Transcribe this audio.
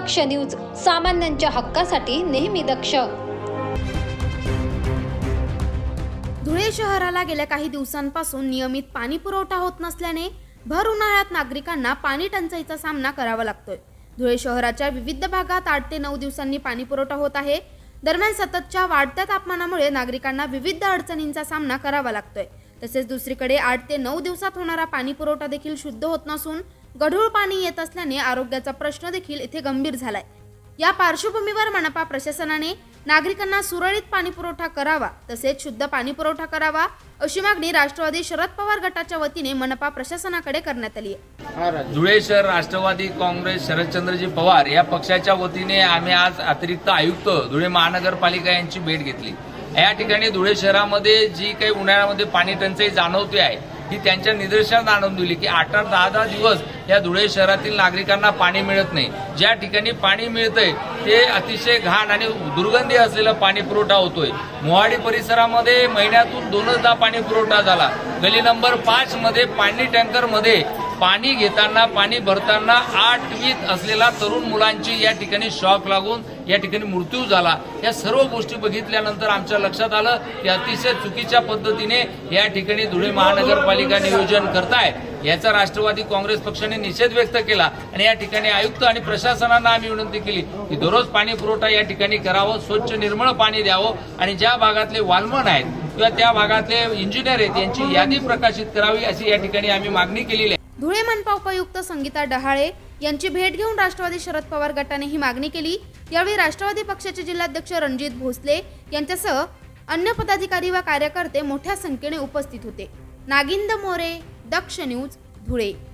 दक्ष news, सामान्यांच्या हक्कासाठी नेहमी दक्ष। धुळे शहराला गेल्या काही दिवसांपासून नियमित पाणी पुरवठा होत नसल्याने भर उन्हाळ्यात नागरिकांना पाणी टंचाईचा सामना करावा लागतोय। धुळे शहराच्या विविध भागात 8 ते 9 दिवसांनी पाणी पुरवठा होत आहे। दरम्यान सततच्या वाढत्या तापमानामुळे नागरिकांना विविध अडचणींचा सामना करावा लागतोय। तसेच दुसरीकडे 8 ते 9 दिवसात होणारा पाणी पुरवठा देखील शुद्ध होत नसून गढूळ पाणी येत असल्याने आरोग्याचा प्रश्न देखील इथे गंभीर झालाय। या पार्श्वभूमीवर मनपा प्रशासनाने नागरिकांना सुरळीत पाणी पुरवठा करावा तसेच शुद्ध पाणी पुरवठा करावा अशी मागणी राष्ट्रवादी शरद पवार गटाच्या वतीने मनपा प्रशासनाकडे करण्यात आली आहे। धुळे शहर राष्ट्रवादी काँग्रेस शरदचंद्रजी पवार या पक्षाच्या वतीने आम्ही आज अतिरिक्त आयुक्त धुळे महानगरपालिका यांची भेट घेतली। या ठिकाणी धुळे शहरामध्ये जी काही उन्हाळ्यामध्ये पाणी टंचाई जाणवते आहे ही त्यांच्या निदर्शनास आणून दिली की 8-10 दिवस या धुळे शहरातील नागरिकांना पाणी मिळत नाही। ज्या ठिकाणी पाणी मिळतंय ते अतिशय घाण आणि दुर्गंधी असलेला पाणी पुरवठा होतोय। मोहाडी परिसरामध्ये महिन्यातून 2दा पाणी पुरवठा झाला। गली नंबर 5 मध्ये पाणी टँकर मध्ये पाणी घेताना पाणी भरताना 8वीत असलेला तरुण मुलांची या ठिकाणी शॉक लागून या ठिकाणी मृत्यू झाला। या सर्व गोष्टी बघितल्यानंतर आमच्या लक्षात आलं की अतिशय चुकीच्या पद्धतीने या ठिकाणी धुळे महानगरपालिका नियोजन करताय। याचा राष्ट्रवादी काँग्रेस पक्षाने निषेध व्यक्त केला आणि या ठिकाणी आयुक्त आणि प्रशासनाला आम्ही विनंती केली की दररोज पाणी पुरवठा या ठिकाणी करावं, स्वच्छ निर्मळ पाणी द्यावं आणि ज्या भागातले वाल्मन आहेत किंवा त्या भागातले इंजिनियर आहेत यांची यादी प्रकाशित करावी अशी या ठिकाणी आम्ही मागणी केलेली आहे। धुळे मनपा उपायुक्त संगीता डहाळे यांची भेट घेऊन राष्ट्रवादी शरद पवार गटाने ही मागणी केली। यावेळी राष्ट्रवादी पक्षाचे जिल्हाध्यक्ष रणजित भोसले यांच्यासह अन्य पदाधिकारी व कार्यकर्ते मोठ्या संख्येने उपस्थित होते। नागिंद मोरे, दक्ष न्यूज, धुळे।